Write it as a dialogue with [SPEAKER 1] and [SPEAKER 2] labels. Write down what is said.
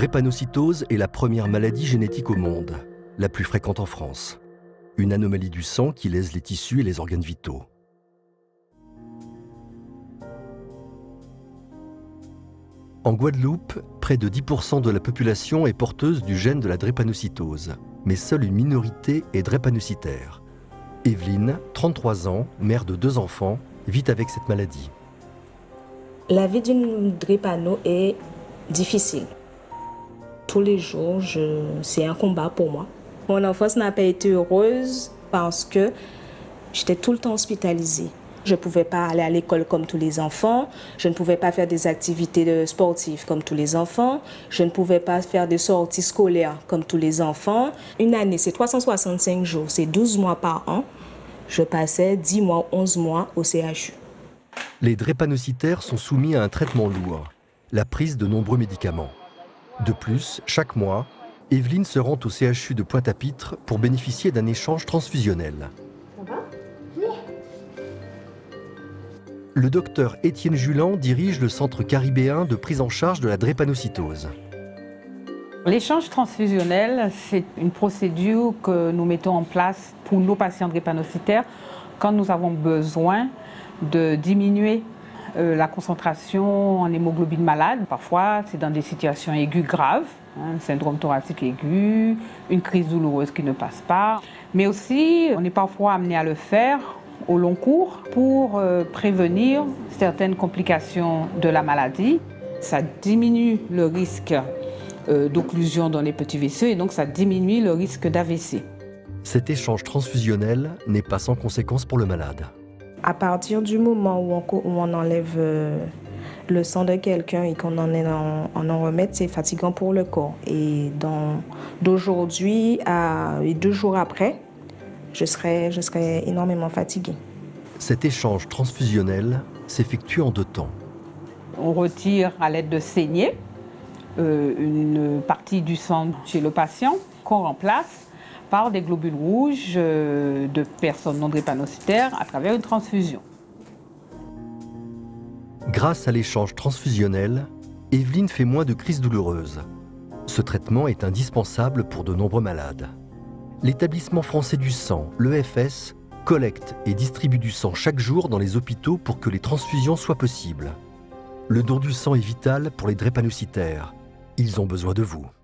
[SPEAKER 1] drépanocytose est la première maladie génétique au monde, la plus fréquente en France. Une anomalie du sang qui lèse les tissus et les organes vitaux. En Guadeloupe, près de 10% de la population est porteuse du gène de la drépanocytose, mais seule une minorité est drépanocytaire. Evelyne, 33 ans, mère de 2 enfants, vit avec cette maladie.
[SPEAKER 2] La vie d'une drépano est difficile. Tous les jours, c'est un combat pour moi. Mon enfance n'a pas été heureuse parce que j'étais tout le temps hospitalisée. Je ne pouvais pas aller à l'école comme tous les enfants. Je ne pouvais pas faire des activités sportives comme tous les enfants. Je ne pouvais pas faire des sorties scolaires comme tous les enfants. Une année, c'est 365 jours, c'est 12 mois par an. Je passais 10 mois, 11 mois au CHU.
[SPEAKER 1] Les drépanocytaires sont soumis à un traitement lourd, la prise de nombreux médicaments. De plus, chaque mois, Evelyne se rend au CHU de Pointe-à-Pitre pour bénéficier d'un échange transfusionnel.
[SPEAKER 3] Ça va ? Oui.
[SPEAKER 1] Le docteur Étienne Julan dirige le centre caribéen de prise en charge de la drépanocytose.
[SPEAKER 4] L'échange transfusionnel, c'est une procédure que nous mettons en place pour nos patients drépanocytaires quand nous avons besoin de diminuer la concentration en hémoglobine malade. Parfois, c'est dans des situations aiguës graves, un syndrome thoracique aigu, une crise douloureuse qui ne passe pas. Mais aussi, on est parfois amené à le faire au long cours pour prévenir certaines complications de la maladie. Ça diminue le risque d'occlusion dans les petits vaisseaux et donc ça diminue le risque d'AVC.
[SPEAKER 1] Cet échange transfusionnel n'est pas sans conséquences pour le malade.
[SPEAKER 2] À partir du moment où on enlève le sang de quelqu'un et qu'on en remet, c'est fatigant pour le corps. Et d'aujourd'hui à 2 jours après, je serai énormément fatiguée.
[SPEAKER 1] Cet échange transfusionnel s'effectue en 2 temps.
[SPEAKER 4] On retire à l'aide de saignées une partie du sang chez le patient qu'on remplace par des globules rouges de personnes non drépanocytaires à travers une transfusion.
[SPEAKER 1] Grâce à l'échange transfusionnel, Evelyne fait moins de crises douloureuses. Ce traitement est indispensable pour de nombreux malades. L'Établissement français du sang, l'EFS, collecte et distribue du sang chaque jour dans les hôpitaux pour que les transfusions soient possibles. Le don du sang est vital pour les drépanocytaires. Ils ont besoin de vous.